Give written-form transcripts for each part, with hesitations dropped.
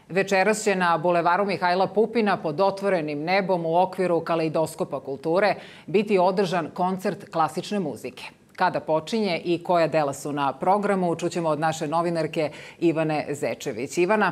Večeras će na Bulevaru Mihajla Pupina pod otvorenim nebom u okviru Kaleidoskopa kulture biti održan koncert klasične muzike. Kada počinje i koja dela su na programu, čućemo od naše novinarke Ivane Zečević. Ivana?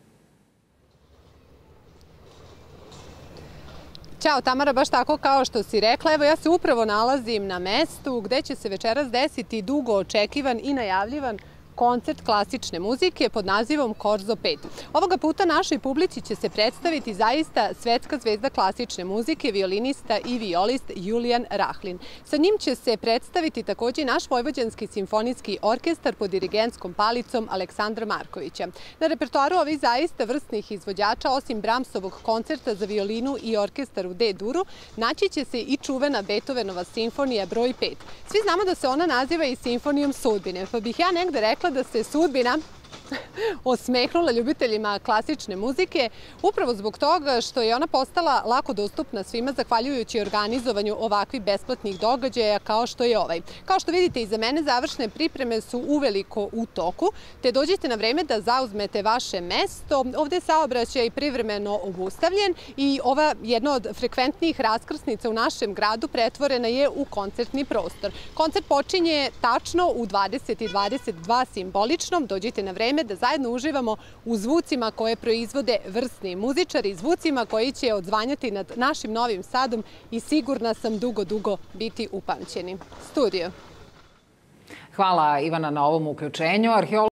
Ćao Tamara, baš tako kao što si rekla. Evo, ja se upravo nalazim na mestu gde će se večeras desiti dugo očekivan i najavljivan koncert klasične muzike pod nazivom Korzo 5. Ovoga puta našoj publici će se predstaviti zaista svetska zvezda klasične muzike, violinista i violist Julijan Rahlin. Sa njim će se predstaviti takođe i naš Vojvođanski simfonijski orkestar pod dirigentskom palicom Aleksandra Markovića. Na repertoaru ovih zaista vrsnih izvođača, osim Brahmsovog koncerta za violinu i orkestar u D-duru, naći će se i čuvena Beethovenova simfonija broj 5. Svi znamo da se ona naziva i simfonijom sudbine, pa bih ja negde rekla da se sudbina osmehnula ljubiteljima klasične muzike upravo zbog toga što je ona postala lako dostupna svima zahvaljujući organizovanju ovakvih besplatnih događaja kao što je ovaj. Kao što vidite iza mene, završne pripreme su uveliko u toku, te dođite na vreme da zauzmete vaše mesto. Ovde je saobraćaj privremeno obustavljen i ova jedna od frekventnijih raskrsnica u našem gradu pretvorena je u koncertni prostor. Koncert počinje tačno u 20:22 simbolično. Dođite na vreme da zajedno uživamo u zvucima koje proizvode vrsni muzičari, zvucima koji će odzvanjati nad našim Novim Sadom i sigurna sam dugo biti upamćeni. Studio. Hvala Ivana na ovom uključenju.